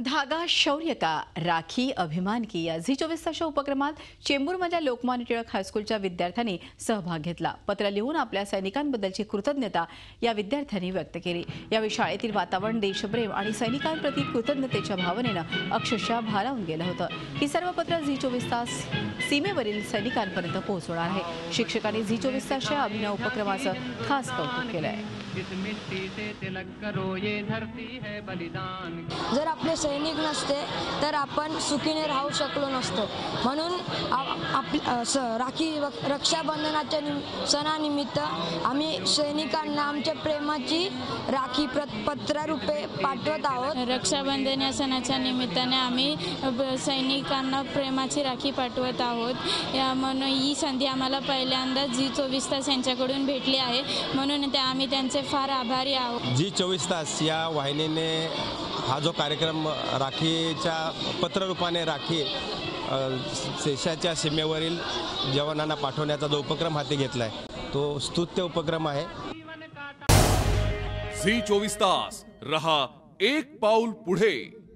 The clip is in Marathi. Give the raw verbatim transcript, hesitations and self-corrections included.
धागा शौर्य का राखी अभिमान की या झी चोवीस तासच्या उपक्रमात चेंबूरमधल्या लोकमान्य टिळक हायस्कूलच्या विद्यार्थ्यांनी सहभाग घेतला। पत्र लिहून आपल्या सैनिकांबद्दलची कृतज्ञता या विद्यार्थ्यांनी व्यक्त केली। या शाळेतील वातावरण देशप्रेम आणि सैनिकांप्रती कृतज्ञतेच्या भावनेनं अक्षरशः भारावून गेलं होतं। ही सर्व पत्र झी चोवीस तास सीमेवरील सैनिकांपर्यंत पोहोचवणार आहे। शिक्षकांनी झी चोवीस तासच्या अभिनव उपक्रमाचं खास कौतुक केलंय। जर आपले सैनिक नसते तर आपण सुखीने राहू शकलो नसतो। म्हणून राखी रक्षाबंधनाच्या सणानिमित्त आम्ही सैनिकांना आमच्या प्रेमाची राखी पत्रारूपे पाठवत आहोत। रक्षाबंधन या सणाच्या निमित्ताने आम्ही सैनिकांना प्रेमाची राखी पाठवत आहोत। या म्हणून ही संधी आम्हाला पहिल्यांदा झी चोवीस तास यांच्याकडून भेटली आहे, म्हणून त्या आम्ही त्यांचे फार आभारी आहोत। झी चोवीस तास या वाहिनीने हा जो कार्यक्रम राखीच्या पत्ररूपाने राखी देशाच्या सीमेवरील जवानांना पाठवण्याचा जो उपक्रम हाती घेतलाय तो स्तुत्य उपक्रम आहे। झी चोवीस तास रहा एक पाऊल पुढे।